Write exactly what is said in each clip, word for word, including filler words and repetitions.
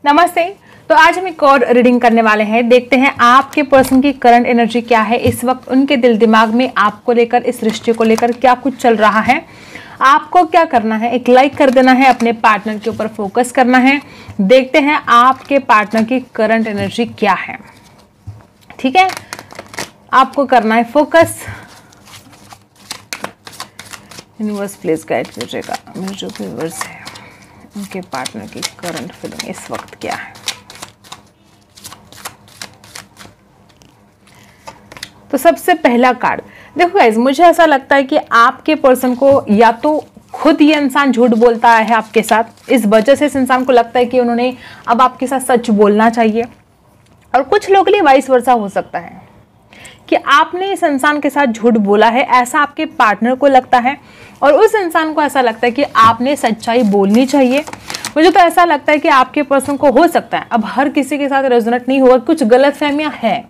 नमस्ते। तो आज हम एक और रीडिंग करने वाले हैं। देखते हैं आपके पर्सन की करंट एनर्जी क्या है, इस वक्त उनके दिल दिमाग में आपको लेकर, इस रिश्ते को लेकर क्या कुछ चल रहा है। आपको क्या करना है, एक लाइक कर देना है, अपने पार्टनर के ऊपर फोकस करना है। देखते हैं आपके पार्टनर की करंट एनर्जी क्या है। ठीक है, आपको करना है फोकस। यूनिवर्स प्लीज गाइड कीजिएगा मेरे जो व्यूअर्स है उनके पार्टनर की करंट फीलिंग इस वक्त क्या है। तो सबसे पहला कार्ड देखो गाइस, मुझे ऐसा लगता है कि आपके पर्सन को या तो खुद ये इंसान झूठ बोलता है आपके साथ, इस वजह से इस इंसान को लगता है कि उन्होंने अब आपके साथ सच बोलना चाहिए। और कुछ लोगों के लिए वाइस वर्सा हो सकता है कि आपने इस इंसान के साथ झूठ बोला है, ऐसा आपके पार्टनर को लगता है और उस इंसान को ऐसा लगता है कि आपने सच्चाई बोलनी चाहिए। मुझे तो ऐसा लगता है कि आपके पर्सन को हो सकता है, अब हर किसी के साथ रेजोनेट नहीं होगा, कुछ गलतफहमियां हैं,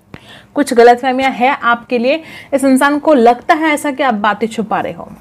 कुछ गलतफहमियां हैं आपके लिए। इस इंसान को लगता है ऐसा कि आप बातें छुपा रहे हो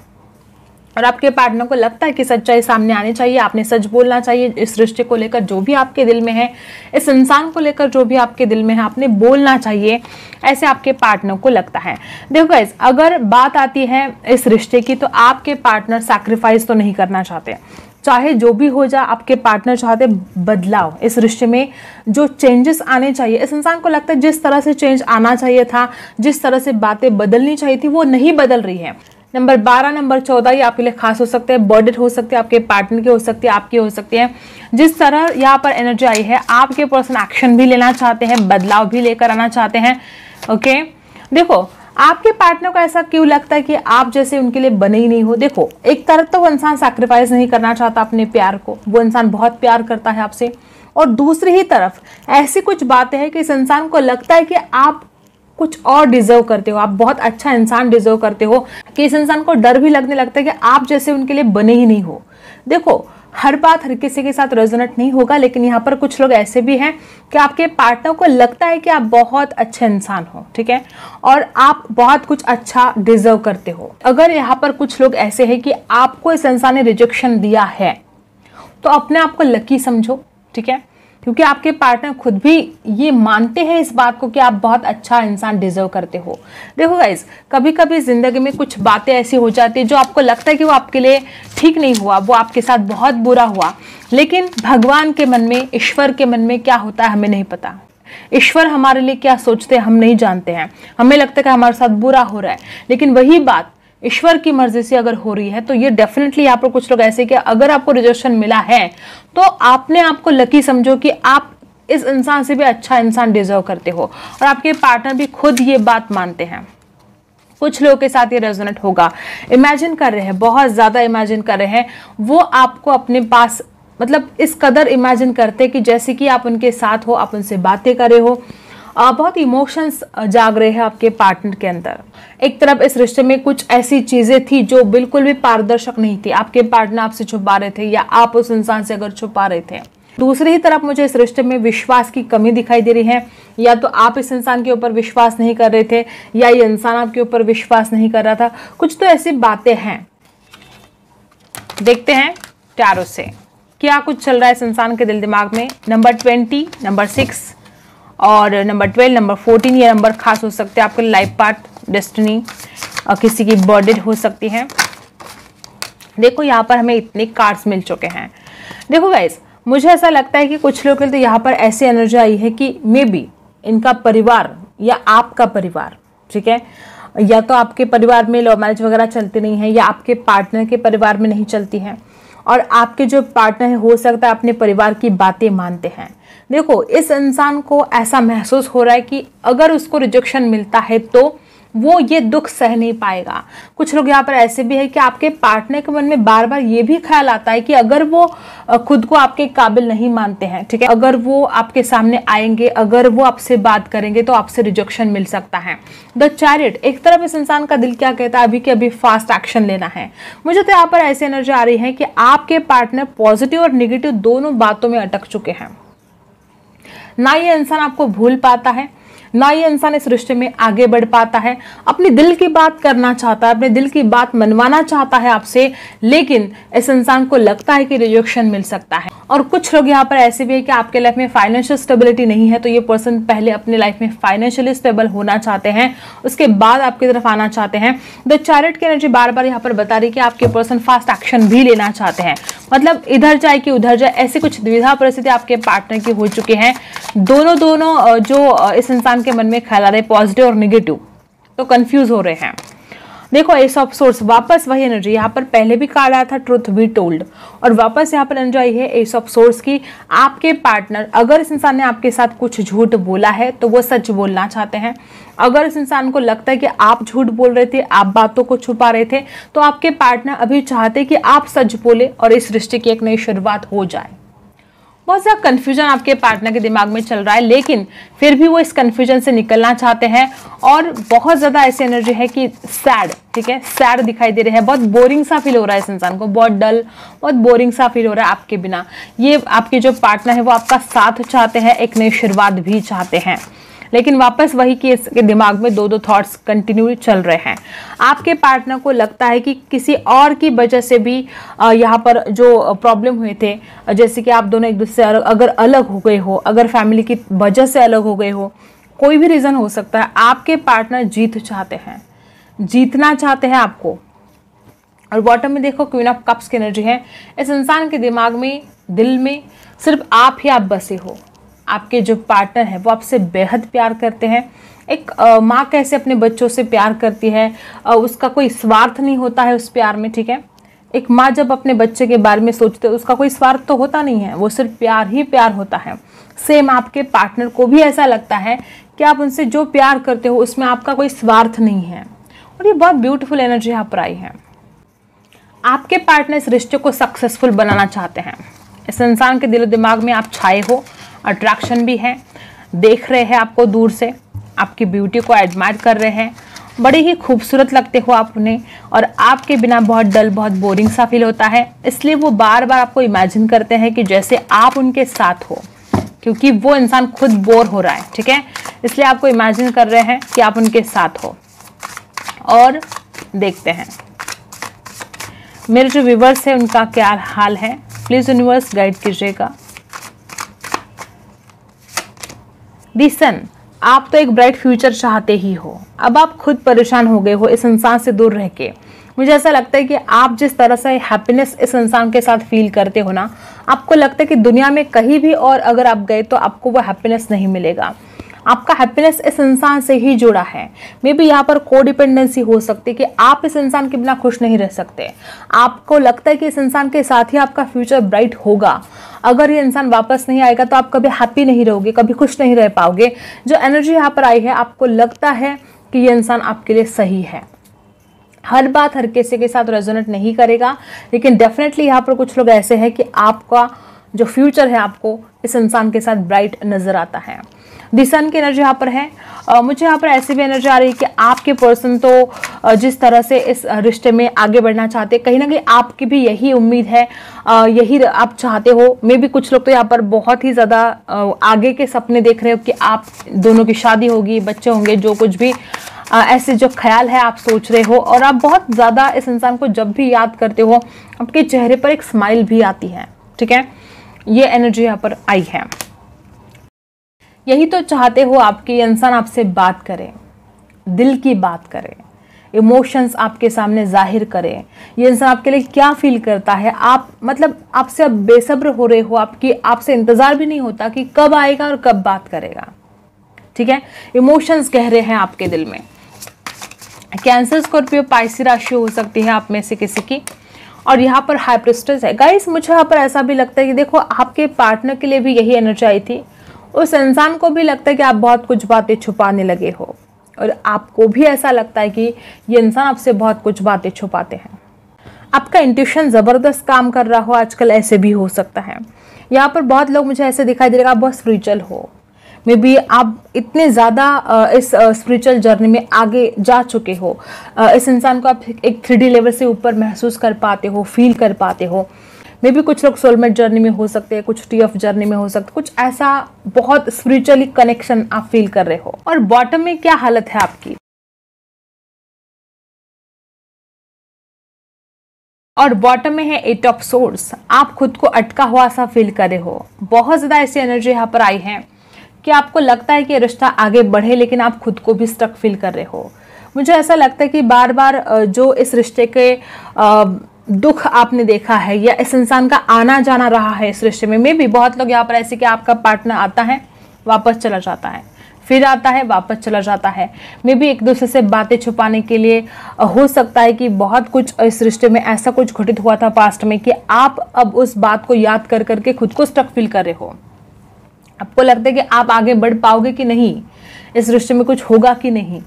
और आपके पार्टनर को लगता है कि सच्चाई सामने आनी चाहिए, आपने सच बोलना चाहिए। इस रिश्ते को लेकर जो भी आपके दिल में है, इस इंसान को लेकर जो भी आपके दिल में है, आपने बोलना चाहिए, ऐसे आपके पार्टनर को लगता है। देखो गाइस, अगर बात आती है इस रिश्ते की, तो आपके पार्टनर सैक्रिफाइस तो नहीं करना चाहते। चाहे जो भी हो जाए, आपके पार्टनर चाहते बदलाव, इस रिश्ते में जो चेंजेस आने चाहिए। इस इंसान को लगता है जिस तरह से चेंज आना चाहिए था, जिस तरह से बातें बदलनी चाहिए थी, वो नहीं बदल रही है। नंबर बारह, नंबर चौदह ये आपके लिए खास हो सकते हैं, बर्थडे हो सकते हैं, आपके पार्टनर के हो सकते हैं, आपके हो सकते हैं। जिस तरह यहाँ पर एनर्जी आई है, आपके पर्सन एक्शन भी लेना चाहते हैं, बदलाव भी लेकर आना चाहते हैं। ओके, देखो आपके पार्टनर को ऐसा क्यों लगता है कि आप जैसे उनके लिए बने ही नहीं हो। देखो, एक तरफ तो वो इंसान सैक्रिफाइस नहीं करना चाहता अपने प्यार को, वो इंसान बहुत प्यार करता है आपसे, और दूसरी ही तरफ ऐसी कुछ बातें हैं कि इस इंसान को लगता है कि आप कुछ और डिजर्व करते हो, आप बहुत अच्छा इंसान डिजर्व करते हो, कि इस इंसान को डर भी लगने लगता है कि आप जैसे उनके लिए बने ही नहीं हो। देखो, हर बात हर किसी के साथ रेजोनेट नहीं होगा, लेकिन यहाँ पर कुछ लोग ऐसे भी हैं कि आपके पार्टनर को लगता है कि आप बहुत अच्छे इंसान हो, ठीक है, और आप बहुत कुछ अच्छा डिजर्व करते हो। अगर यहाँ पर कुछ लोग ऐसे हैं कि आपको इस इंसान ने रिजेक्शन दिया है, तो अपने आप को लकी समझो, ठीक है, क्योंकि आपके पार्टनर खुद भी ये मानते हैं इस बात को कि आप बहुत अच्छा इंसान डिजर्व करते हो। देखो गाइस, कभी कभी जिंदगी में कुछ बातें ऐसी हो जाती है जो आपको लगता है कि वो आपके लिए ठीक नहीं हुआ, वो आपके साथ बहुत बुरा हुआ, लेकिन भगवान के मन में, ईश्वर के मन में क्या होता है हमें नहीं पता। ईश्वर हमारे लिए क्या सोचते हैं हम नहीं जानते हैं। हमें लगता है कि हमारे साथ बुरा हो रहा है, लेकिन वही बात ईश्वर की मर्जी से अगर हो रही है, तो ये डेफिनेटली यहाँ पर कुछ लोग ऐसे कि अगर आपको रिजेक्शन मिला है, तो आपने आपको लकी समझो कि आप इस इंसान से भी अच्छा इंसान डिजर्व करते हो, और आपके पार्टनर भी खुद ये बात मानते हैं। कुछ लोगों के साथ ये रेजोनेट होगा, इमेजिन कर रहे हैं, बहुत ज्यादा इमेजिन कर रहे हैं, वो आपको अपने पास, मतलब इस कदर इमेजिन करते कि जैसे कि आप उनके साथ हो, आप उनसे बातें कर रहे हो। आ, बहुत इमोशंस जाग रहे हैं आपके पार्टनर के अंदर। एक तरफ इस रिश्ते में कुछ ऐसी चीजें थी जो बिल्कुल भी पारदर्शक नहीं थी, आपके पार्टनर आपसे छुपा रहे थे, या आप उस इंसान से अगर छुपा रहे थे। दूसरी ही तरफ मुझे इस रिश्ते में विश्वास की कमी दिखाई दे रही है, या तो आप इस इंसान के ऊपर विश्वास नहीं कर रहे थे, या ये इंसान आपके ऊपर विश्वास नहीं कर रहा था। कुछ तो ऐसी बातें हैं। देखते हैं टैरो से क्या कुछ चल रहा है इस इंसान के दिल दिमाग में। नंबर ट्वेंटी, नंबर सिक्स और नंबर ट्वेल्व, नंबर फोर्टीन, ये नंबर खास हो सकते हैं आपके लाइफ पार्ट, डेस्टिनी, और किसी की बर्थडे हो सकती है। देखो यहाँ पर हमें इतने कार्ड्स मिल चुके हैं। देखो गाइस, मुझे ऐसा लगता है कि कुछ लोगों के लिए यहाँ पर ऐसी एनर्जी आई है कि मे बी इनका परिवार या आपका परिवार, ठीक है, या तो आपके परिवार में लव मैरिज वगैरह चलती नहीं है, या आपके पार्टनर के परिवार में नहीं चलती है, और आपके जो पार्टनर है हो सकता है अपने परिवार की बातें मानते हैं। देखो, इस इंसान को ऐसा महसूस हो रहा है कि अगर उसको रिजेक्शन मिलता है तो वो ये दुख सह नहीं पाएगा। कुछ लोग यहाँ पर ऐसे भी है कि आपके पार्टनर के मन में बार बार ये भी ख्याल आता है कि अगर वो खुद को आपके काबिल नहीं मानते हैं, ठीक है, अगर वो आपके सामने आएंगे, अगर वो आपसे बात करेंगे, तो आपसे रिजेक्शन मिल सकता है। द चैरियट, एक तरफ इस इंसान का दिल क्या कहता है, अभी के अभी फास्ट एक्शन लेना है। मुझे तो यहाँ पर ऐसी एनर्जी आ रही है कि आपके पार्टनर पॉजिटिव और निगेटिव दोनों बातों में अटक चुके हैं। ना ये इंसान आपको भूल पाता है, ना ये इंसान इस रिश्ते में आगे बढ़ पाता है। अपनी दिल की बात करना चाहता है, अपने दिल की बात मनवाना चाहता है आपसे, लेकिन इस इंसान को लगता है कि रिजेक्शन मिल सकता है। और कुछ लोग यहाँ पर ऐसे भी है कि आपके लाइफ में फाइनेंशियल स्टेबिलिटी नहीं है, तो ये पर्सन पहले अपने लाइफ में फाइनेंशियली स्टेबल होना चाहते हैं, उसके बाद आपकी तरफ आना चाहते हैं। द चैरियट की एनर्जी बार बार यहाँ पर बता रही है कि आपके पर्सन फास्ट एक्शन भी लेना चाहते हैं, मतलब इधर जाए कि उधर जाए, ऐसी कुछ द्विधा परिस्थिति आपके पार्टनर की हो चुकी है। दोनों दोनों जो इस इंसान के मन में ख्याल आ रहे हैं, पॉजिटिव और निगेटिव, तो कंफ्यूज हो रहे हैं। देखो एस ऑफ सोर्स, वापस वही एनर्जी, यहाँ पर पहले भी कार्ड आया था ट्रुथ बी टोल्ड, और वापस यहाँ पर एनर्जी आई है एस ऑफ सोर्स की। आपके पार्टनर, अगर इस इंसान ने आपके साथ कुछ झूठ बोला है तो वो सच बोलना चाहते हैं। अगर इस इंसान को लगता है कि आप झूठ बोल रहे थे, आप बातों को छुपा रहे थे, तो आपके पार्टनर अभी चाहते कि आप सच बोले और इस रिश्ते की एक नई शुरुआत हो जाए। बहुत ज़्यादा कंफ्यूजन आपके पार्टनर के दिमाग में चल रहा है, लेकिन फिर भी वो इस कंफ्यूजन से निकलना चाहते हैं। और बहुत ज़्यादा ऐसी एनर्जी है कि सैड, ठीक है, सैड दिखाई दे रहे हैं, बहुत बोरिंग सा फील हो रहा है इस इंसान को, बहुत डल, बहुत बोरिंग सा फील हो रहा है आपके बिना। ये आपके जो पार्टनर है वो आपका साथ चाहते हैं, एक नई शुरुआत भी चाहते हैं, लेकिन वापस वही कि इसके दिमाग में दो दो थॉट्स कंटिन्यू चल रहे हैं। आपके पार्टनर को लगता है कि किसी और की वजह से भी यहाँ पर जो प्रॉब्लम हुए थे, जैसे कि आप दोनों एक दूसरे से अगर अलग हो गए हो, अगर फैमिली की वजह से अलग हो गए हो, कोई भी रीज़न हो सकता है, आपके पार्टनर जीत चाहते हैं, जीतना चाहते हैं आपको। और बॉटम में देखो क्वीन ऑफ कप्स की एनर्जी है। इस इंसान के दिमाग में, दिल में सिर्फ आप ही आप बसे हो। आपके जो पार्टनर है वो आपसे बेहद प्यार करते हैं। एक माँ कैसे अपने बच्चों से प्यार करती है, आ, उसका कोई स्वार्थ नहीं होता है उस प्यार में, ठीक है। एक माँ जब अपने बच्चे के बारे में सोचते है उसका कोई स्वार्थ तो होता नहीं है, वो सिर्फ प्यार ही प्यार होता है। सेम आपके पार्टनर को भी ऐसा लगता है कि आप उनसे जो प्यार करते हो उसमें आपका कोई स्वार्थ नहीं है। और ये बहुत ब्यूटीफुल एनर्जी यहाँ पर आई है। आपके पार्टनर इस रिश्ते को सक्सेसफुल बनाना चाहते हैं। इस इंसान के दिलो दिमाग में आप छाए हो, अट्रैक्शन भी है, देख रहे हैं आपको दूर से, आपकी ब्यूटी को एडमायर कर रहे हैं, बड़े ही खूबसूरत लगते हो आप उन्हें, और आपके बिना बहुत डल, बहुत बोरिंग सा फील होता है। इसलिए वो बार बार आपको इमेजिन करते हैं कि जैसे आप उनके साथ हो, क्योंकि वो इंसान खुद बोर हो रहा है, ठीक है, इसलिए आपको इमेजिन कर रहे हैं कि आप उनके साथ हो। और देखते हैं मेरे जो व्यूवर्स है उनका क्या हाल है, प्लीज यूनिवर्स गाइड कीजिएगा। दी सन, आप तो एक ब्राइट फ्यूचर चाहते ही हो, अब आप खुद परेशान हो गए हो इस इंसान से दूर रह के। मुझे ऐसा लगता है कि आप जिस तरह से हैप्पीनेस इस इंसान के साथ फील करते हो ना, आपको लगता है कि दुनिया में कहीं भी और अगर आप गए तो आपको वो हैप्पीनेस नहीं मिलेगा। आपका हैप्पीनेस इस इंसान से ही जुड़ा है। मे बी यहाँ पर कोडिपेंडेंसी हो सकती है कि आप इस इंसान के बिना खुश नहीं रह सकते। आपको लगता है कि इस इंसान के साथ ही आपका फ्यूचर ब्राइट होगा। अगर ये इंसान वापस नहीं आएगा तो आप कभी हैप्पी नहीं रहोगे, कभी खुश नहीं रह पाओगे। जो एनर्जी यहाँ पर आई है, आपको लगता है कि ये इंसान आपके लिए सही है। हर बात हर किसी के साथ रेजोनेट नहीं करेगा, लेकिन डेफिनेटली यहाँ पर कुछ लोग ऐसे हैं कि आपका जो फ्यूचर है आपको इस इंसान के साथ ब्राइट नजर आता है। दी सन की एनर्जी यहाँ पर है। आ, मुझे यहाँ पर ऐसी भी एनर्जी आ रही है कि आपके पर्सन तो आ, जिस तरह से इस रिश्ते में आगे बढ़ना चाहते हैं, कहीं ना कहीं आपकी भी यही उम्मीद है, आ, यही आप चाहते हो। मे बी कुछ लोग तो यहाँ पर बहुत ही ज़्यादा आगे के सपने देख रहे हो कि आप दोनों की शादी होगी, बच्चे होंगे, जो कुछ भी आ, ऐसे जो ख्याल है आप सोच रहे हो। और आप बहुत ज़्यादा इस इंसान को जब भी याद करते हो आपके चेहरे पर एक स्माइल भी आती है, ठीक है। ये एनर्जी यहाँ पर आई है। यही तो चाहते हो आपके इंसान आपसे बात करे, दिल की बात करे, इमोशंस आपके सामने जाहिर करे। ये इंसान आपके लिए क्या फील करता है, आप मतलब आपसे अब बेसब्र हो रहे हो, आपकी आपसे इंतज़ार भी नहीं होता कि कब आएगा और कब बात करेगा, ठीक है। इमोशंस गहरे हैं आपके दिल में। कैंसर, स्कॉर्पियो, पाइसी राशि हो सकती है आप में से किसी की। और यहाँ पर हाई प्रिस्टेस है। गाइस मुझे यहाँ पर ऐसा भी लगता है कि देखो आपके पार्टनर के लिए भी यही एनर्जी आई थी। उस इंसान को भी लगता है कि आप बहुत कुछ बातें छुपाने लगे हो, और आपको भी ऐसा लगता है कि ये इंसान आपसे बहुत कुछ बातें छुपाते हैं। आपका इंट्यूशन ज़बरदस्त काम कर रहा हो आजकल, ऐसे भी हो सकता है। यहाँ पर बहुत लोग मुझे ऐसे दिखाई दे रहा है आप बहुत स्पिरिचुअल हो। मे बी आप इतने ज़्यादा इस स्पिरिचुअल जर्नी में आगे जा चुके हो, इस इंसान को आप एक थ्री डी लेवल से ऊपर महसूस कर पाते हो, फील कर पाते हो। मे भी कुछ लोग सोलमेट जर्नी में हो सकते हैं, कुछ टी ऑफ जर्नी में हो सकते, कुछ ऐसा बहुत स्पिरिचुअली कनेक्शन आप फील कर रहे हो। और बॉटम में क्या हालत है आपकी, और बॉटम में है एट ऑफ सोर्स। आप खुद को अटका हुआ सा फील कर रहे हो। बहुत ज्यादा ऐसी एनर्जी यहाँ पर आई है कि आपको लगता है कि रिश्ता आगे बढ़े, लेकिन आप खुद को भी स्टक फील कर रहे हो। मुझे ऐसा लगता है कि बार बार जो इस रिश्ते के दुख आपने देखा है, या इस इंसान का आना जाना रहा है इस रिश्ते में, मे भी बहुत लोग यहाँ पर ऐसे कि आपका पार्टनर आता है वापस चला जाता है, फिर आता है वापस चला जाता है। मे भी एक दूसरे से बातें छुपाने के लिए हो सकता है कि बहुत कुछ इस रिश्ते में ऐसा कुछ घटित हुआ था पास्ट में कि आप अब उस बात को याद कर करके खुद को स्टक फील कर रहे हो। आपको लगता है कि आप आगे बढ़ पाओगे कि नहीं, इस रिश्ते में कुछ होगा कि नहीं।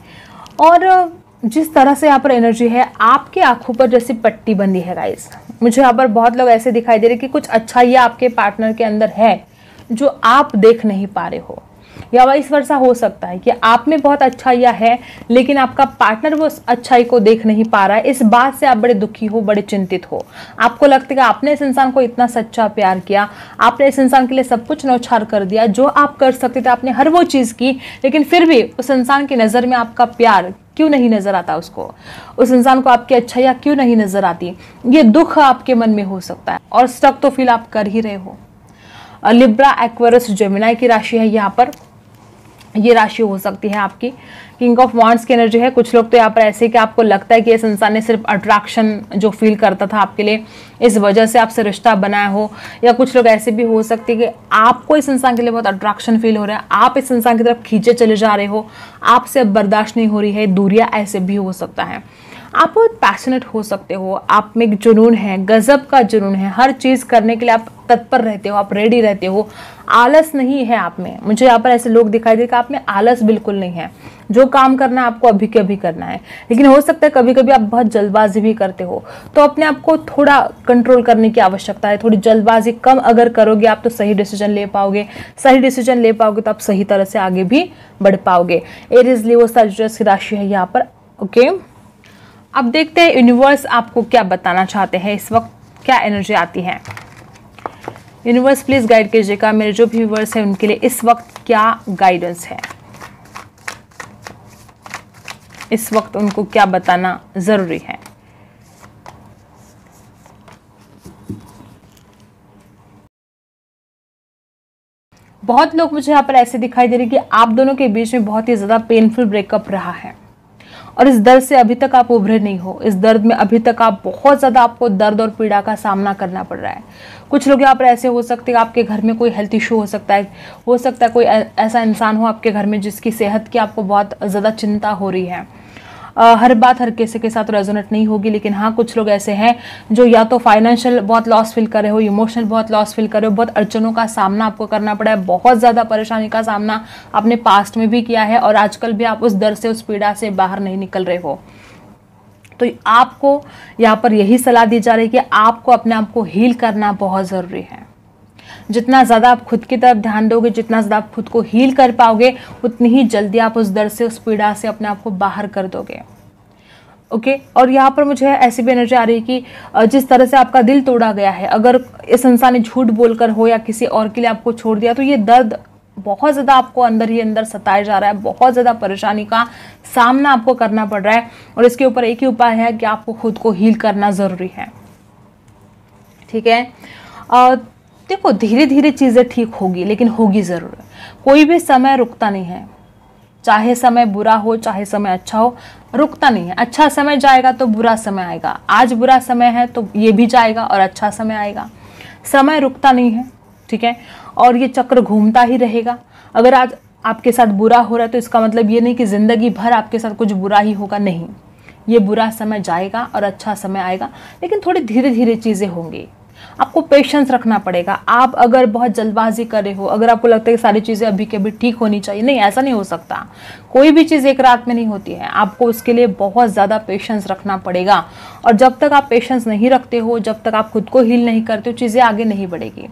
और जिस तरह से यहाँ पर एनर्जी है, आपकी आंखों पर जैसी पट्टी बंदी है गाइस। मुझे यहाँ पर बहुत लोग ऐसे दिखाई दे रहे कि कुछ अच्छाइयाँ आपके पार्टनर के अंदर है जो आप देख नहीं पा रहे हो, या वाइस वर्सा हो सकता है कि आप में बहुत अच्छाइयाँ है लेकिन आपका पार्टनर वो अच्छाई को देख नहीं पा रहा है। इस बात से आप बड़े दुखी हो, बड़े चिंतित हो। आपको लगता है कि आपने इस इंसान को इतना सच्चा प्यार किया, आपने इस इंसान के लिए सब कुछ न्यौछावर कर दिया, जो आप कर सकते थे आपने हर वो चीज़ की, लेकिन फिर भी उस इंसान की नज़र में आपका प्यार क्यों नहीं नजर आता, उसको उस इंसान को आपकी अच्छाइयाँ क्यों नहीं नजर आती। ये दुख आपके मन में हो सकता है और स्टक तो फील आप कर ही रहे हो। लिब्रा, एक्वेरियस, जेमिनी की राशि है यहाँ पर। ये राशि हो सकती है आपकी। किंग ऑफ वांड्स की एनर्जी है। कुछ लोग तो यहाँ पर ऐसे कि आपको लगता है कि इस इंसान ने सिर्फ अट्रैक्शन जो फील करता था आपके लिए, इस वजह से आपसे रिश्ता बनाया हो, या कुछ लोग ऐसे भी हो सकते हैं कि आपको इस इंसान के लिए बहुत अट्रैक्शन फील हो रहा है, आप इस इंसान की तरफ खींचे चले जा रहे हो, आपसे अब बर्दाश्त नहीं हो रही है, दूरियां, ऐसे भी हो सकता है। आप बहुत पैशनेट हो सकते हो, आप में एक जुनून है, गजब का जुनून है, हर चीज़ करने के लिए आप तत्पर रहते हो, आप रेडी रहते हो, आलस नहीं है आप में। मुझे यहाँ पर ऐसे लोग दिखाई दे कि आप में आलस बिल्कुल नहीं है, जो काम करना है आपको अभी के अभी करना है। लेकिन हो सकता है कभी कभी आप बहुत जल्दबाजी भी करते हो, तो अपने आप को थोड़ा कंट्रोल करने की आवश्यकता है। थोड़ी जल्दबाजी कम अगर करोगे आप तो सही डिसीजन ले पाओगे, सही डिसीजन ले पाओगे तो आप सही तरह से आगे भी बढ़ पाओगे। एरीज, लियो, सजिटेरियस की राशि है यहाँ पर। ओके, अब देखते हैं यूनिवर्स आपको क्या बताना चाहते हैं, इस वक्त क्या एनर्जी आती है। यूनिवर्स प्लीज गाइड कीजिएगा, मेरे जो भी व्यूअर्स हैं उनके लिए इस वक्त क्या गाइडेंस है, इस वक्त उनको क्या बताना जरूरी है। बहुत लोग मुझे यहाँ पर ऐसे दिखाई दे रहे कि आप दोनों के बीच में बहुत ही ज्यादा पेनफुल ब्रेकअप रहा है और इस दर्द से अभी तक आप उभरे नहीं हो। इस दर्द में अभी तक आप बहुत ज़्यादा आपको दर्द और पीड़ा का सामना करना पड़ रहा है। कुछ लोग यहाँ पर ऐसे हो सकते हैं, आपके घर में कोई हेल्थ इशू हो सकता है, हो सकता है कोई ऐसा इंसान हो आपके घर में जिसकी सेहत की आपको बहुत ज़्यादा चिंता हो रही है। आ, हर बात हर किसी के साथ रेजोनेट नहीं होगी, लेकिन हाँ कुछ लोग ऐसे हैं जो या तो फाइनेंशियल बहुत लॉस फील कर रहे हो, इमोशनल बहुत लॉस फील कर रहे हो, बहुत अड़चनों का सामना आपको करना पड़ा है, बहुत ज़्यादा परेशानी का सामना आपने पास्ट में भी किया है और आजकल भी आप उस दर्द से, उस पीड़ा से बाहर नहीं निकल रहे हो। तो आपको यहाँ पर यही सलाह दी जा रही है कि आपको अपने आप को हील करना बहुत ज़रूरी है। जितना ज़्यादा आप खुद की तरफ ध्यान दोगे, जितना ज़्यादा आप खुद को हील कर पाओगे, उतनी ही जल्दी आप उस दर्द से, उस पीड़ा से अपने आप को बाहर कर दोगे। Okay okay? और यहाँ पर मुझे ऐसी भी एनर्जी आ रही है कि जिस तरह से आपका दिल तोड़ा गया है, अगर इस इंसान ने झूठ बोलकर हो या किसी और के लिए आपको छोड़ दिया, तो ये दर्द बहुत ज़्यादा आपको अंदर ही अंदर सताया जा रहा है, बहुत ज़्यादा परेशानी का सामना आपको करना पड़ रहा है और इसके ऊपर एक ही उपाय है कि आपको खुद को हील करना ज़रूरी है। ठीक है, और देखो धीरे धीरे चीज़ें ठीक होगी, लेकिन होगी ज़रूर। कोई भी समय रुकता नहीं है, चाहे समय बुरा हो चाहे समय अच्छा हो, रुकता नहीं है। अच्छा समय जाएगा तो बुरा समय आएगा, आज बुरा समय है तो ये भी जाएगा और अच्छा समय आएगा। समय रुकता नहीं है, ठीक है, और ये चक्र घूमता ही रहेगा। अगर आज आपके साथ बुरा हो रहा है तो इसका मतलब ये नहीं कि जिंदगी भर आपके साथ कुछ बुरा ही होगा, नहीं। ये बुरा समय जाएगा और अच्छा समय आएगा, लेकिन थोड़ी धीरे धीरे चीज़ें होंगी। आपको पेशेंस रखना पड़ेगा। आप अगर बहुत जल्दबाजी कर रहे हो, अगर आपको लगता है कि सारी चीज़ें अभी के अभी ठीक होनी चाहिए, नहीं, ऐसा नहीं हो सकता। कोई भी चीज़ एक रात में नहीं होती है, आपको उसके लिए बहुत ज़्यादा पेशेंस रखना पड़ेगा। और जब तक आप पेशेंस नहीं रखते हो, जब तक आप खुद को हील नहीं करते हो, चीज़ें आगे नहीं बढ़ेगी।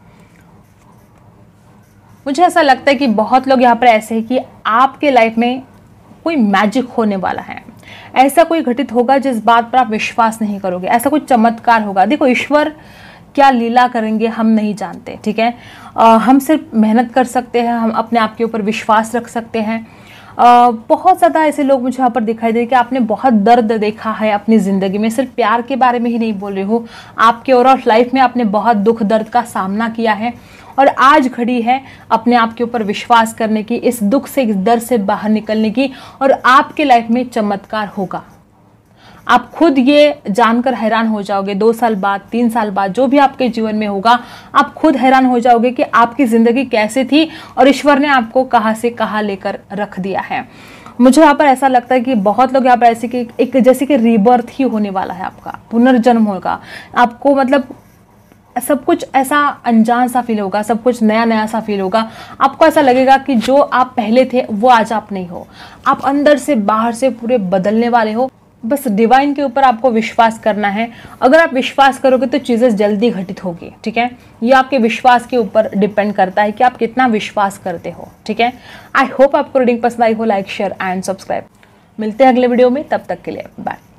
मुझे ऐसा लगता है कि बहुत लोग यहाँ पर ऐसे हैं कि आपके लाइफ में कोई मैजिक होने वाला है, ऐसा कोई घटित होगा जिस बात पर आप विश्वास नहीं करोगे, ऐसा कोई चमत्कार होगा। देखो ईश्वर क्या लीला करेंगे हम नहीं जानते, ठीक है। आ, हम सिर्फ मेहनत कर सकते हैं, हम अपने आप के ऊपर विश्वास रख सकते हैं। आ, बहुत ज़्यादा ऐसे लोग मुझे यहाँ पर दिखाई दे कि आपने बहुत दर्द देखा है अपनी ज़िंदगी में। सिर्फ प्यार के बारे में ही नहीं बोल रही हूँ, आपके ओवरऑल लाइफ में आपने बहुत दुख दर्द का सामना किया है और आज घड़ी है अपने आप के ऊपर विश्वास करने की, इस दुख से, इस दर्द से बाहर निकलने की, और आपके लाइफ में चमत्कार होगा। आप खुद ये जानकर हैरान हो जाओगे, दो साल बाद, तीन साल बाद, जो भी आपके जीवन में होगा, आप खुद हैरान हो जाओगे कि आपकी ज़िंदगी कैसे थी और ईश्वर ने आपको कहाँ से कहाँ लेकर रख दिया है। मुझे यहाँ पर ऐसा लगता है कि बहुत लोग यहाँ पर ऐसे कि एक जैसे कि रीबर्थ ही होने वाला है, आपका पुनर्जन्म होगा। आपको मतलब सब कुछ ऐसा अनजान सा फील होगा, सब कुछ नया नया सा फील होगा। आपको ऐसा लगेगा कि जो आप पहले थे वो आज आप नहीं हो, आप अंदर से बाहर से पूरे बदलने वाले हो। बस डिवाइन के ऊपर आपको विश्वास करना है। अगर आप विश्वास करोगे तो चीज़ें जल्दी घटित होगी, ठीक है। ये आपके विश्वास के ऊपर डिपेंड करता है कि आप कितना विश्वास करते हो, ठीक है। आई होप आपको रीडिंग पसंद आई हो। Like, share and subscribe. मिलते हैं अगले वीडियो में, तब तक के लिए बाय।